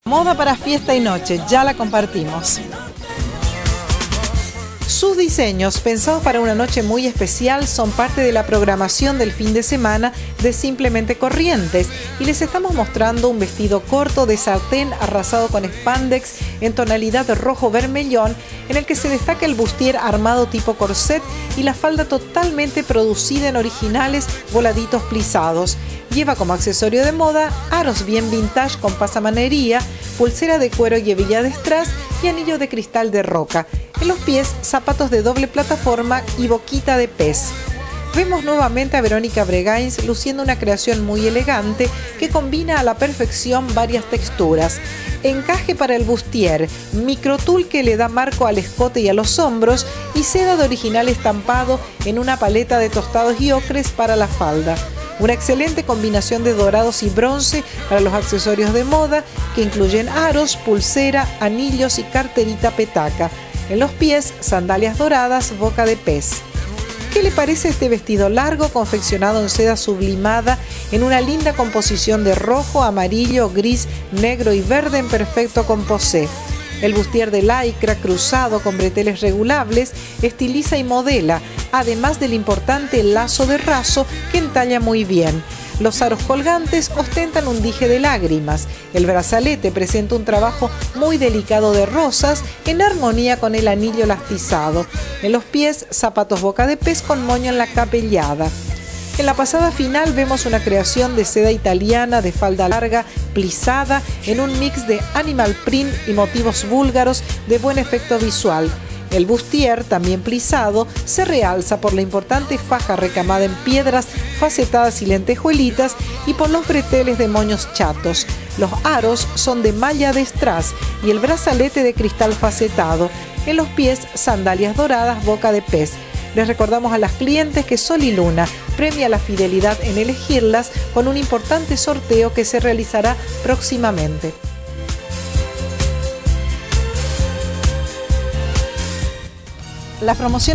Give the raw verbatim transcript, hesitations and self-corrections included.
Moda para fiesta y noche, ya la compartimos. Sus diseños, pensados para una noche muy especial, son parte de la programación del fin de semana de Simplemente Corrientes, y les estamos mostrando un vestido corto de sartén arrasado con spandex en tonalidad rojo vermellón, en el que se destaca el bustier armado tipo corset y la falda totalmente producida en originales voladitos plisados. Lleva como accesorio de moda aros bien vintage con pasamanería, pulsera de cuero y hebilla de strass y anillo de cristal de roca. En los pies, zapatos de doble plataforma y boquita de pez. Vemos nuevamente a Verónica Bregains luciendo una creación muy elegante que combina a la perfección varias texturas. Encaje para el bustier, microtul que le da marco al escote y a los hombros, y seda de original estampado en una paleta de tostados y ocres para la falda. Una excelente combinación de dorados y bronce para los accesorios de moda, que incluyen aros, pulsera, anillos y carterita petaca. En los pies, sandalias doradas, boca de pez. ¿Qué le parece este vestido largo confeccionado en seda sublimada en una linda composición de rojo, amarillo, gris, negro y verde en perfecto composé? El bustier de lycra cruzado con breteles regulables estiliza y modela, además del importante lazo de raso que entalla muy bien. Los aros colgantes ostentan un dije de lágrimas. El brazalete presenta un trabajo muy delicado de rosas en armonía con el anillo lastizado. En los pies, zapatos boca de pez con moño en la capellada. En la pasada final vemos una creación de seda italiana de falda larga, plisada, en un mix de animal print y motivos búlgaros de buen efecto visual. El bustier, también plisado, se realza por la importante faja recamada en piedras facetadas y lentejuelitas y por los breteles de moños chatos. Los aros son de malla de strass y el brazalete de cristal facetado. En los pies, sandalias doradas, boca de pez. Les recordamos a las clientes que Sol y Luna premia la fidelidad en elegirlas con un importante sorteo que se realizará próximamente. La promoción